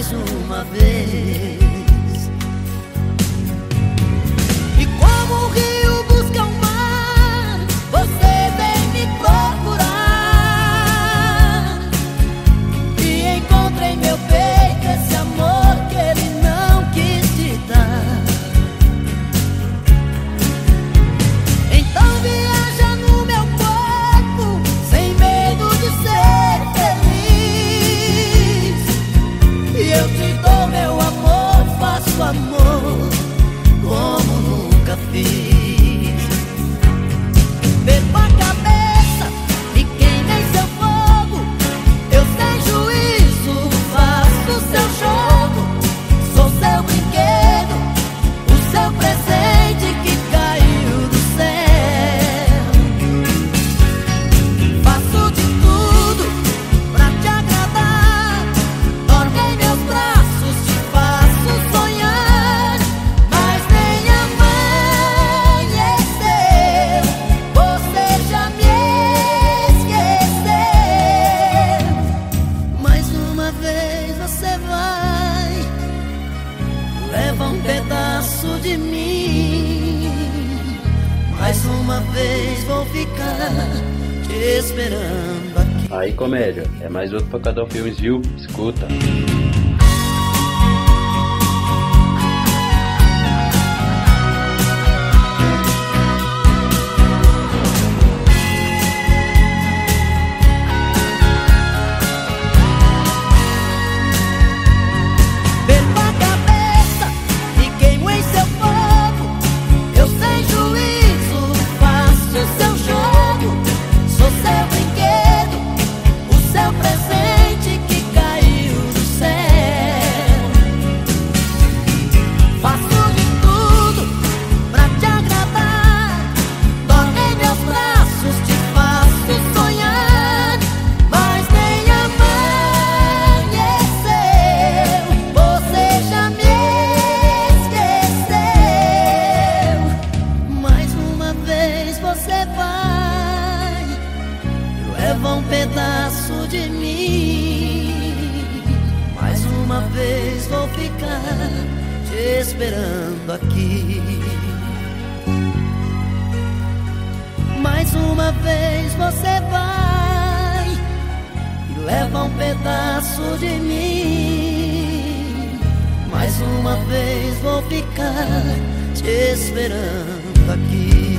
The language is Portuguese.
mais uma vez. E como o rio busca o mar, você vem me procurar. E encontra em meu peito esse amor que ele não quis te dar. Então viaja no meu corpo, sem medo de ser feliz. E eu te dou meu amor, faço amor como nunca fiz. Bebo a cabeça e queima em seu fogo. Eu sem juízo faço seu jogo. Sou seu brinquedo, o seu presente que caiu do céu. Faço de tudo pra te agradar. Dorme em meus braços, te faço sonhar. Mas nem amanheceu, você já me esqueceu. Mais uma vez você vai, leva um pedaço de mim. Mais uma vez vou ficar te esperando aqui. Aí, comédia, é mais outro Pancadão Filmes, viu? Escuta. Bebo a cabeça e queimo em seu fogo. Eu sem juízo faço seu jogo. Sou seu brinquedo, o seu presente que caiu do céu. Faço de tudo pra te agradar. Dorme em meus braços, te faço sonhar. Mas nem amanheceu, você já me esqueceu. Mais uma vez você vai, leva um pedaço de mim. Mais uma vez vou ficar te esperando aqui. Mais uma vez você vai e leva um pedaço de mim. Mais uma vez vou ficar te esperando aqui.